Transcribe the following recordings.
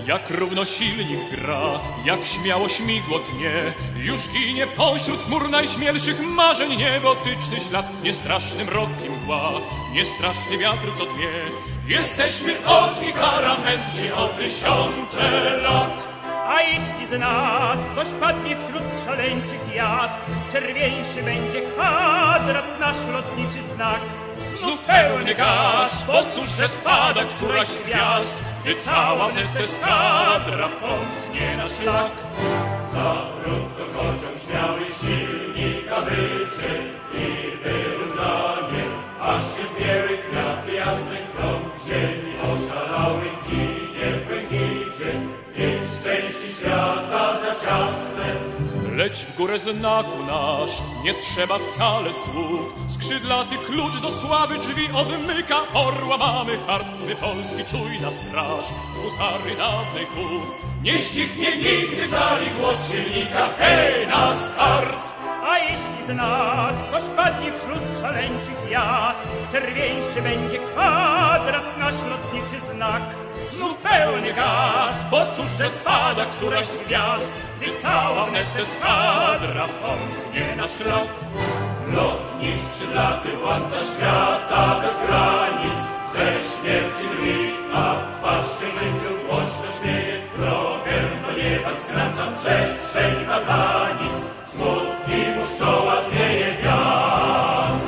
Jak równo silnik gra, jak śmiało śmigło tnie, już ginie pośród chmur najśmielszych marzeń niebotyczny ślad, niestraszny mrok i mgła, niestraszny wiatr, co dnie. Jesteśmy od Ikara mędrsi o tysiące lat. A jeśli z nas ktoś padnie wśród szaleńczych jazd, czerwieńszy będzie kwadrat, nasz lotniczy znak. Znów pełny gaz, bo cóż, że spada któraś z gwiazd, gdy cała wnet eskadra pomknie na szlak. Za krótko kocioł śmiały silnika wyczy i wyrównanie, aż się zwięły kwiaty jasnych krąg ziemi oszalały ginie w błękicie, więc części świata za ciasne. Leć w górę znaku nasz, nie trzeba wcale słów. Skrzydlaty klucz do sławy drzwi odmyka. Orła mamy hart, my Polski czujna straż, husary dawnych głów. Nie ścichnie nigdy dali głos silnika, hej, na start! A jeśli z nas ktoś padnie wśród szaleńczych jazd, czerwieńszy będzie kwadrat, nasz lotniczy znak. Znów pełny gaz, bo cóż, że spada któraś z gwiazd, gdy cała wnet eskadra pomknie na szlak. Lotnik skrzydlaty, władca świata bez granic, ze śmierci drwi, a w twarz się życiu głośno śmieje. Drogę do nieba skracam, przestrzeń ma za nic, smutki mu z czoła zwieje wiatr.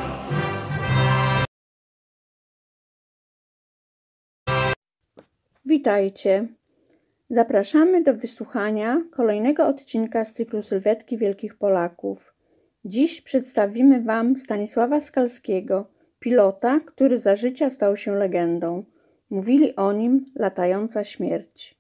Witajcie! Zapraszamy do wysłuchania kolejnego odcinka z cyklu Sylwetki Wielkich Polaków. Dziś przedstawimy Wam Stanisława Skalskiego, pilota, który za życia stał się legendą. Mówili o nim latająca śmierć.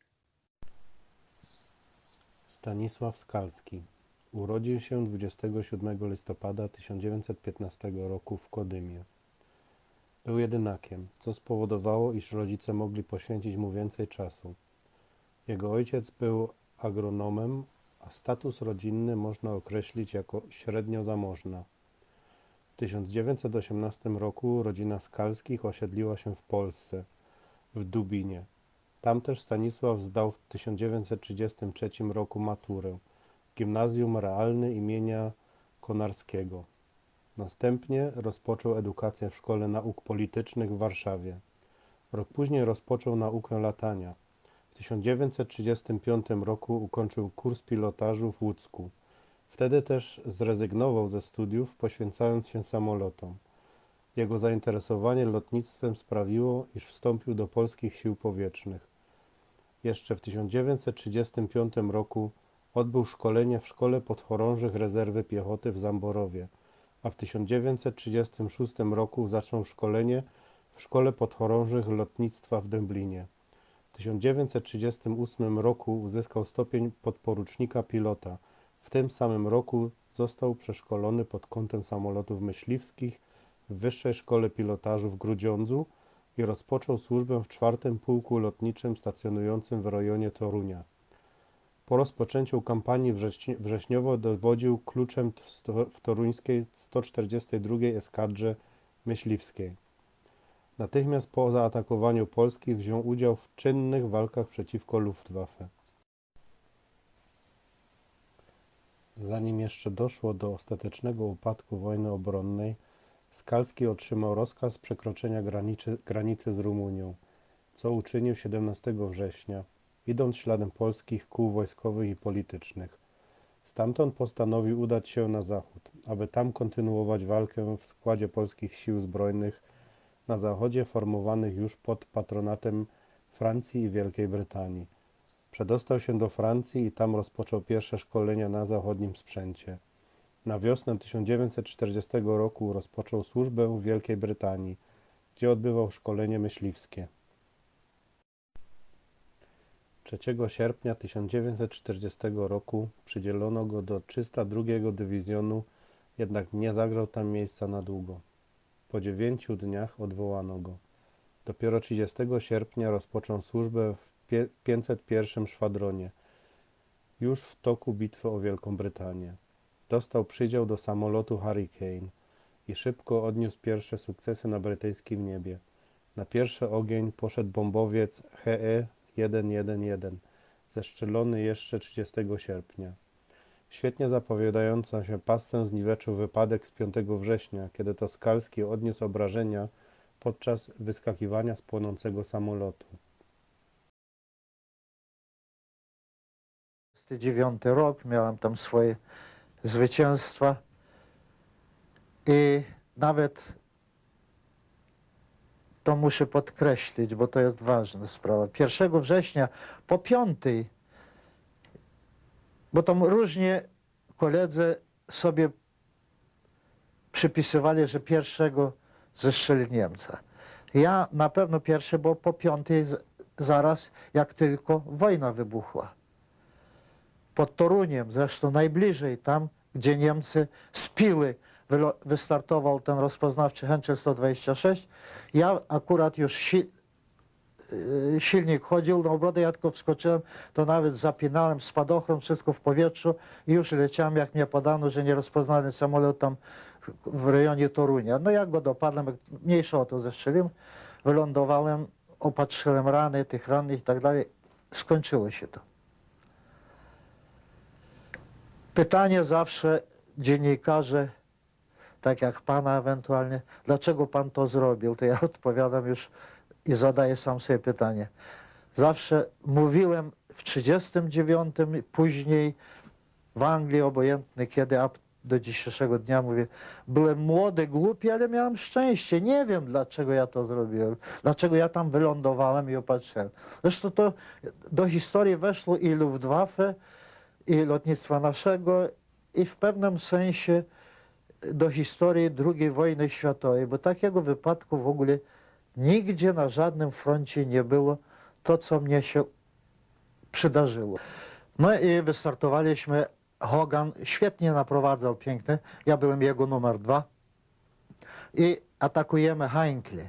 Stanisław Skalski urodził się 27 listopada 1915 roku w Kodymie. Był jedynakiem, co spowodowało, iż rodzice mogli poświęcić mu więcej czasu. Jego ojciec był agronomem, a status rodzinny można określić jako średnio zamożna. W 1918 roku rodzina Skalskich osiedliła się w Polsce, w Dubinie. Tam też Stanisław zdał w 1933 roku maturę, Gimnazjum Realne imienia Konarskiego. Następnie rozpoczął edukację w Szkole Nauk Politycznych w Warszawie. Rok później rozpoczął naukę latania. W 1935 roku ukończył kurs pilotażu w Łódzku. Wtedy też zrezygnował ze studiów, poświęcając się samolotom. Jego zainteresowanie lotnictwem sprawiło, iż wstąpił do Polskich Sił Powietrznych. Jeszcze w 1935 roku odbył szkolenie w Szkole Podchorążych Rezerwy Piechoty w Zamborowie, a w 1936 roku zaczął szkolenie w Szkole Podchorążych Lotnictwa w Dęblinie. W 1938 roku uzyskał stopień podporucznika pilota. W tym samym roku został przeszkolony pod kątem samolotów myśliwskich w Wyższej Szkole Pilotażu w Grudziądzu i rozpoczął służbę w 4. Pułku Lotniczym stacjonującym w rejonie Torunia. Po rozpoczęciu kampanii wrześniowo dowodził kluczem w toruńskiej 142 Eskadrze Myśliwskiej. Natychmiast po zaatakowaniu Polski wziął udział w czynnych walkach przeciwko Luftwaffe. Zanim jeszcze doszło do ostatecznego upadku wojny obronnej, Skalski otrzymał rozkaz przekroczenia granicy z Rumunią, co uczynił 17 września, idąc śladem polskich kół wojskowych i politycznych. Stamtąd postanowił udać się na zachód, aby tam kontynuować walkę w składzie polskich sił zbrojnych na zachodzie formowanych już pod patronatem Francji i Wielkiej Brytanii. Przedostał się do Francji i tam rozpoczął pierwsze szkolenia na zachodnim sprzęcie. Na wiosnę 1940 roku rozpoczął służbę w Wielkiej Brytanii, gdzie odbywał szkolenie myśliwskie. 3 sierpnia 1940 roku przydzielono go do 302 Dywizjonu, jednak nie zagrał tam miejsca na długo. Po 9 dniach odwołano go. Dopiero 30 sierpnia rozpoczął służbę w 501 Szwadronie, już w toku bitwy o Wielką Brytanię. Dostał przydział do samolotu Hurricane i szybko odniósł pierwsze sukcesy na brytyjskim niebie. Na pierwszy ogień poszedł bombowiec HE 111, zestrzelony jeszcze 30 sierpnia. Świetnie zapowiadająca się pasę zniweczył wypadek z 5 września, kiedy to Skalski odniósł obrażenia podczas wyskakiwania z płonącego samolotu. 2009 rok, miałem tam swoje zwycięstwa i nawet to muszę podkreślić, bo to jest ważna sprawa. 1 września po 5, bo tam różnie koledzy sobie przypisywali, że 1 zestrzeli Niemca. Ja na pewno 1, bo po 5 zaraz jak tylko wojna wybuchła. Pod Toruniem, zresztą najbliżej, tam gdzie Niemcy z Pily wystartował ten rozpoznawczy Henschel 126. Ja akurat już silnik chodził na obrodę, ja tylko wskoczyłem, to nawet zapinałem spadochron, wszystko w powietrzu i już leciałem, jak mnie podano, że nierozpoznany samolot tam w rejonie Torunia. No jak go dopadłem, mniejsza o to zestrzeliłem, wylądowałem, opatrzyłem rany, tych rannych i tak dalej. Skończyło się to. Pytanie zawsze dziennikarze, tak jak pana ewentualnie, dlaczego pan to zrobił, to ja odpowiadam już i zadaję sam sobie pytanie. Zawsze mówiłem w 1939, później w Anglii, obojętnie kiedy, a do dzisiejszego dnia mówię, byłem młody, głupi, ale miałem szczęście. Nie wiem, dlaczego ja to zrobiłem, dlaczego ja tam wylądowałem i opatrzyłem. Zresztą to do historii weszło i Luftwaffe, i lotnictwa naszego, i w pewnym sensie do historii II wojny światowej, bo takiego wypadku w ogóle nigdzie na żadnym froncie nie było, to co mnie się przydarzyło. No i wystartowaliśmy, Hogan świetnie naprowadzał, piękny, ja byłem jego numer 2 i atakujemy Heinkel.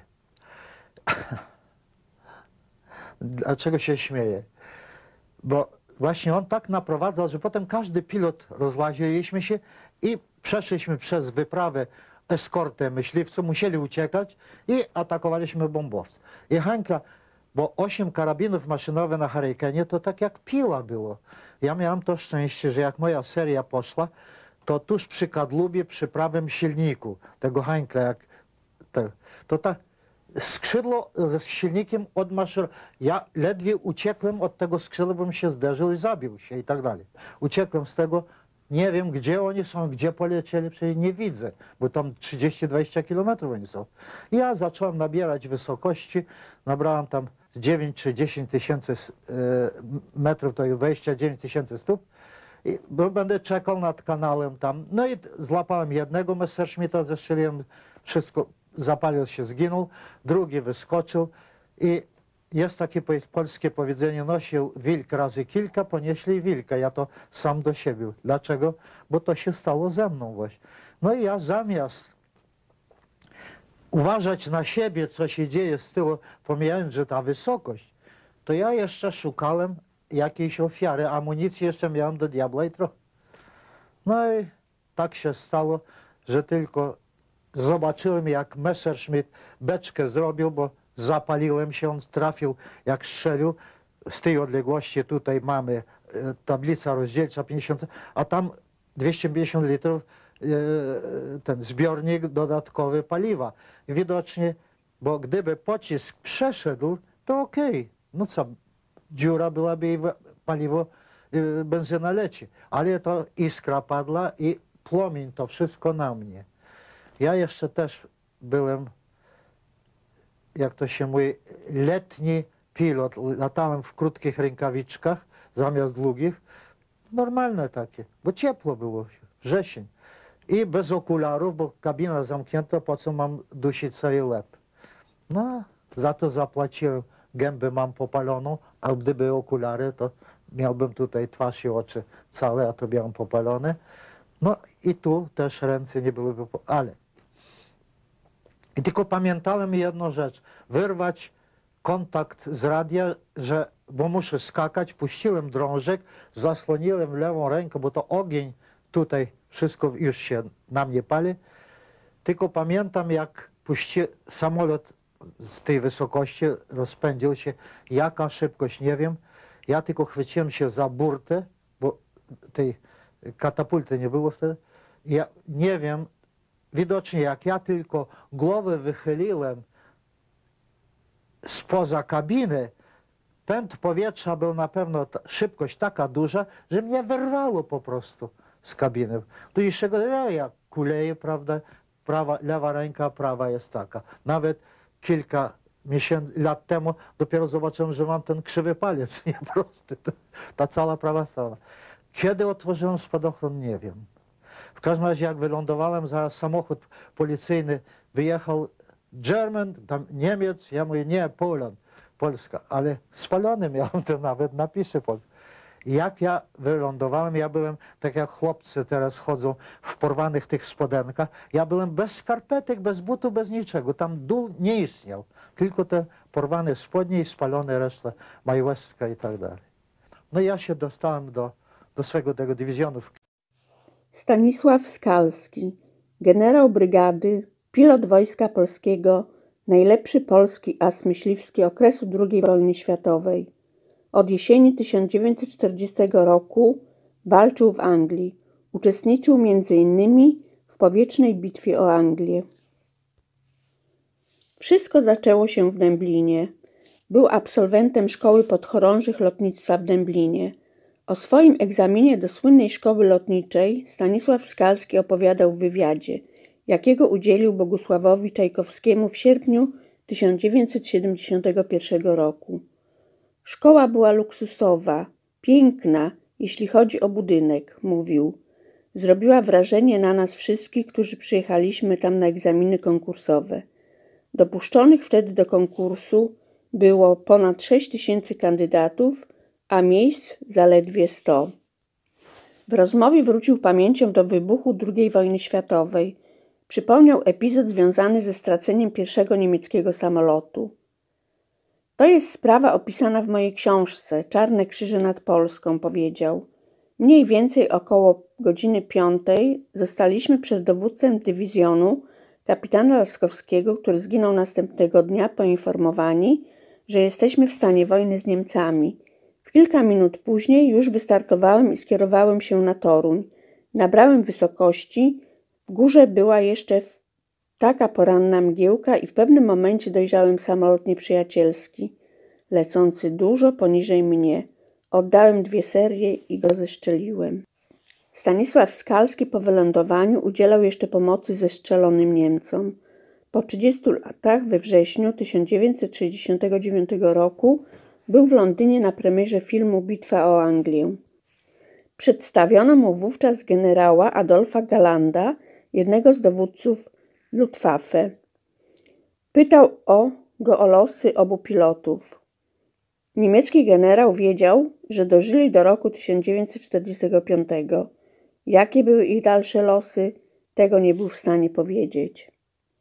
Dlaczego się śmieję? Bo właśnie on tak naprowadzał, że potem każdy pilot rozlaziliśmy się i przeszliśmy przez wyprawę eskortę myśliwców, musieli uciekać i atakowaliśmy bombowce. I Heinkel, bo 8 karabinów maszynowych na Hurricanie to tak jak piła było. Ja miałem to szczęście, że jak moja seria poszła, to tuż przy kadłubie, przy prawym silniku tego Heinkla, jak to tak skrzydło z silnikiem odmaszerowało. Ja ledwie uciekłem od tego skrzydła, bym się zderzył i zabił się i tak dalej. Uciekłem z tego, nie wiem gdzie oni są, gdzie polecieli, przecież nie widzę, bo tam 30-20 kilometrów oni są. Ja zacząłem nabierać wysokości, nabrałem tam 9 czy 10 tysięcy metrów, to 29 tysięcy stóp. I będę czekał nad kanałem tam. No i złapałem jednego Messerschmitta, zestrzeliłem, wszystko, zapalił się, zginął. Drugi wyskoczył i jest takie polskie powiedzenie, nosił wilk razy kilka, ponieśli wilka. Ja to sam do siebie. Dlaczego? Bo to się stało ze mną właśnie. No i ja zamiast uważać na siebie, co się dzieje z tyłu, pomijając, że ta wysokość, to ja jeszcze szukałem jakiejś ofiary, amunicji jeszcze miałem do diabła i trochę. No i tak się stało, że tylko zobaczyłem, jak Messerschmitt beczkę zrobił, bo zapaliłem się, on trafił jak strzelił. Z tej odległości tutaj mamy tablica rozdzielcza 50, a tam 250 litrów ten zbiornik dodatkowy paliwa. Widocznie, bo gdyby pocisk przeszedł, to okej. No co, dziura byłaby i paliwo, benzyna leci. Ale to iskra padła i płomień, to wszystko na mnie. Ja jeszcze też byłem, jak to się mówi, letni pilot. Latałem w krótkich rękawiczkach zamiast długich. Normalne takie, bo ciepło było, wrzesień. I bez okularów, bo kabina zamknięta, po co mam dusić cały łeb. No, za to zapłaciłem. Gębę mam popaloną, a gdyby okulary, to miałbym tutaj twarz i oczy całe, a to miałem popalone. No i tu też ręce nie byłyby, ale... I tylko pamiętałem jedną rzecz, wyrwać kontakt z radia, że, bo muszę skakać, puściłem drążek, zasłoniłem lewą rękę, bo to ogień tutaj, wszystko już się na mnie pali. Tylko pamiętam, jak samolot z tej wysokości rozpędził się. Jaka szybkość, nie wiem. Ja tylko chwyciłem się za burtę, bo tej katapulty nie było wtedy. Ja nie wiem, widocznie jak ja tylko głowę wychyliłem spoza kabiny, pęd powietrza był na pewno, szybkość taka duża, że mnie wyrwało po prostu z kabiny. Tu jeszcze ja kuleję, prawda, lewa ręka, prawa jest taka. Nawet kilka lat temu dopiero zobaczyłem, że mam ten krzywy palec, nie prosty, ta cała prawa strona. Kiedy otworzyłem spadochron, nie wiem. W każdym razie jak wylądowałem, zaraz samochód policyjny wyjechał, German, tam Niemiec, ja mówię, nie, Poland, Polska, ale spalony miałem te nawet napisy polskie. Jak ja wylądowałem, ja byłem, tak jak chłopcy teraz chodzą w porwanych tych spodenkach, ja byłem bez skarpetek, bez butów, bez niczego. Tam dół nie istniał. Tylko te porwane spodnie i spalone reszta majłestka i tak dalej. No ja się dostałem do swego tego dywizjonu. Stanisław Skalski, generał brygady, pilot Wojska Polskiego, najlepszy polski as myśliwski okresu II wojny światowej. Od jesieni 1940 roku walczył w Anglii. Uczestniczył m.in. w powietrznej bitwie o Anglię. Wszystko zaczęło się w Dęblinie. Był absolwentem Szkoły Podchorążych Lotnictwa w Dęblinie. O swoim egzaminie do słynnej szkoły lotniczej Stanisław Skalski opowiadał w wywiadzie, jakiego udzielił Bogusławowi Czajkowskiemu w sierpniu 1971 roku. Szkoła była luksusowa, piękna, jeśli chodzi o budynek, mówił. Zrobiła wrażenie na nas wszystkich, którzy przyjechaliśmy tam na egzaminy konkursowe. Dopuszczonych wtedy do konkursu było ponad 6000 kandydatów, a miejsc zaledwie 100. W rozmowie wrócił pamięcią do wybuchu II wojny światowej. Przypomniał epizod związany ze straceniem pierwszego niemieckiego samolotu. To jest sprawa opisana w mojej książce Czarne krzyże nad Polską, powiedział. Mniej więcej około godziny 5 zostaliśmy przez dowódcę dywizjonu, kapitana Laskowskiego, który zginął następnego dnia, poinformowani, że jesteśmy w stanie wojny z Niemcami. W kilka minut później już wystartowałem i skierowałem się na Toruń. Nabrałem wysokości, w górze była jeszcze taka poranna mgiełka i w pewnym momencie dojrzałem samolot nieprzyjacielski, lecący dużo poniżej mnie. Oddałem 2 serie i go zestrzeliłem. Stanisław Skalski po wylądowaniu udzielał jeszcze pomocy zestrzelonym Niemcom. Po 30 latach, we wrześniu 1969 roku, był w Londynie na premierze filmu Bitwa o Anglię. Przedstawiono mu wówczas generała Adolfa Galanda, jednego z dowódców Luftwaffe. Pytał go o losy obu pilotów. Niemiecki generał wiedział, że dożyli do roku 1945. Jakie były ich dalsze losy, tego nie był w stanie powiedzieć.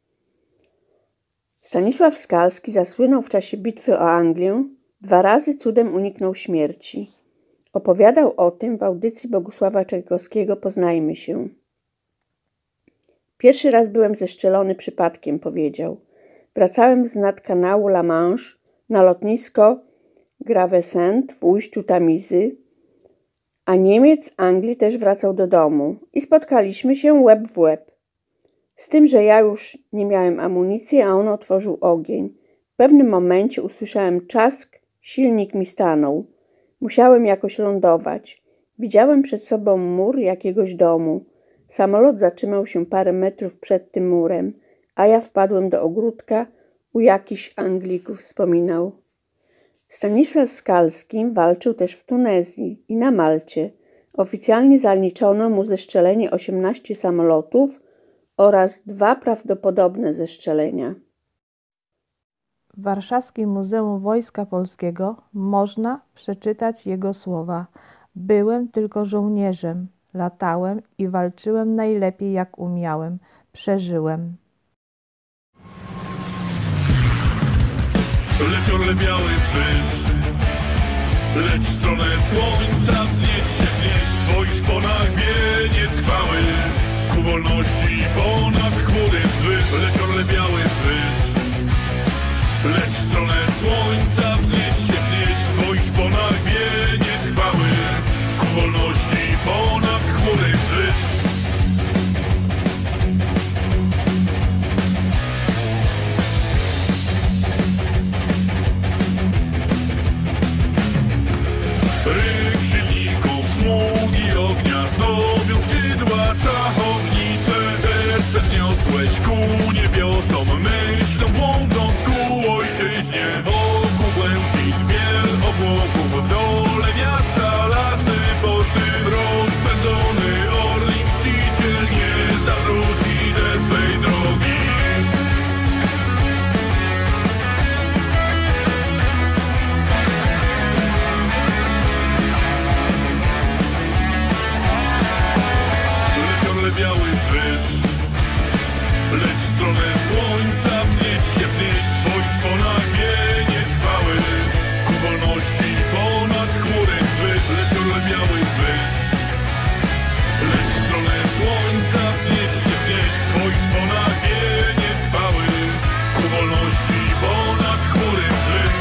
Stanisław Skalski zasłynął w czasie bitwy o Anglię. 2 razy cudem uniknął śmierci. Opowiadał o tym w audycji Bogusława Czajkowskiego Poznajmy się. Pierwszy raz byłem zestrzelony przypadkiem, powiedział. Wracałem z nad kanału La Manche na lotnisko Gravesend w ujściu Tamizy, a Niemiec Anglii też wracał do domu i spotkaliśmy się łeb w łeb. Z tym, że ja już nie miałem amunicji, a on otworzył ogień. W pewnym momencie usłyszałem trzask, silnik mi stanął. Musiałem jakoś lądować. Widziałem przed sobą mur jakiegoś domu. Samolot zatrzymał się parę metrów przed tym murem, a ja wpadłem do ogródka u jakichś Anglików, wspominał. Stanisław Skalski walczył też w Tunezji i na Malcie. Oficjalnie zaliczono mu zestrzelenie 18 samolotów oraz 2 prawdopodobne zestrzelenia. W Warszawskim Muzeum Wojska Polskiego można przeczytać jego słowa. Byłem tylko żołnierzem, latałem i walczyłem najlepiej jak umiałem. Przeżyłem. Leci orle biały krzyż, leć w stronę słońca, wznieś się w twoich szponach wieniec chwały, ku wolności ponad chmury wzwyż. Leci orle biały krzyż, lecz w stronę słońca wznieść się, wznieść ponad wieniec chwały, ku wolności ponad chmury wzwyż. Ryk silników, smugi ognia zdobią skrzydła szachownice. Serce wzniosłeś ku niebiosom, myślą błądząc ku ojczyźnie. Wokół błękit, biel obłoków, w dole miasta lasy, porty. Rozpędzony orlik mściciel nie zawróci ze swej drogi. Biały wyż, lecz w stronę słońca wznieść się, wznieść ponad wieniec chwały, ku wolności ponad chmury wzwyż. Leciorle biały wyż, lecz w stronę słońca wznieść się, wznieść ponad wieniec chwały, ku wolności ponad chmury wzwyż.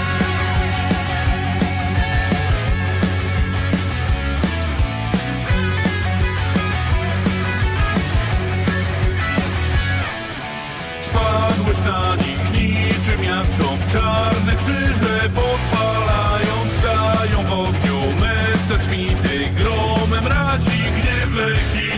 Spadłeś na nich niczym jastrząb, czarne krzyże podpalając, stają w ogniu. Messer Schmitty gromem razi, gniew leci.